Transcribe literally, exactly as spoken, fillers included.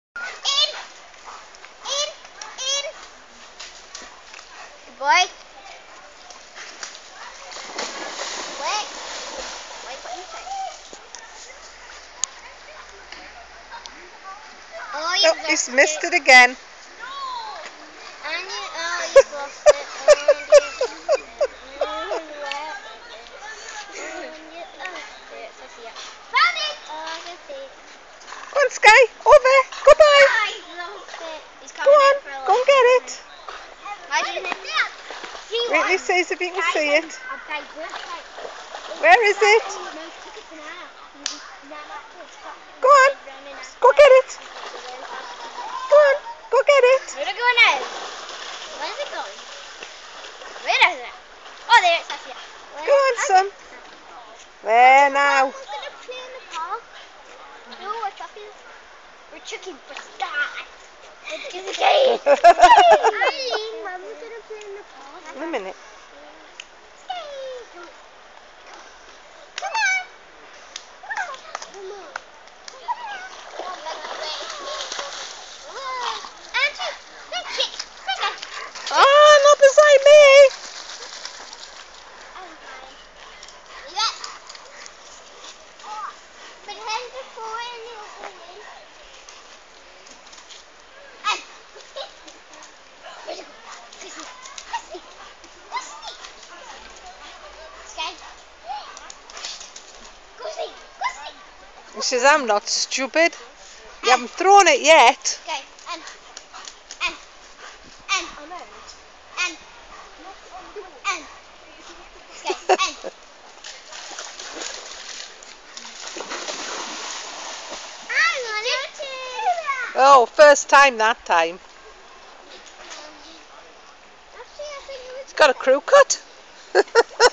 In! In! In! Good boy. Wait. Wait, put inside. Oh, you've Oh, lost he's missed it. it again. And you, oh, you've lost it. And you, and where is it? And you, oh, there it says here. Found it! Oh, I can see it. Go on, Skye. Over. Goodbye. Oh, he's lost it. He's Go coming on. out for a Go and little get bit. it. Why didn't it? See Wait what? till he says if he can see it. I've got birthday. Where is it? No tickets now. No, no, it's got Go on. Go get it. Go on. Go get it. Where's it going now? Where's it going? Where is it? Oh, there it says here. Go on, son. There now. We're going to play in the park. No, we're chucking. We're chucking for Skye. Let's get the game. Eileen, Mum, we're going to play in the park. In a minute. Skye. Come on. Come on. Oh, not beside me. He says, I'm not stupid. You haven't thrown it yet. Okay, and, and, and, and, and, okay, and. I'm on it. Oh, first time that time. Actually, I think it was It's got a crew cut.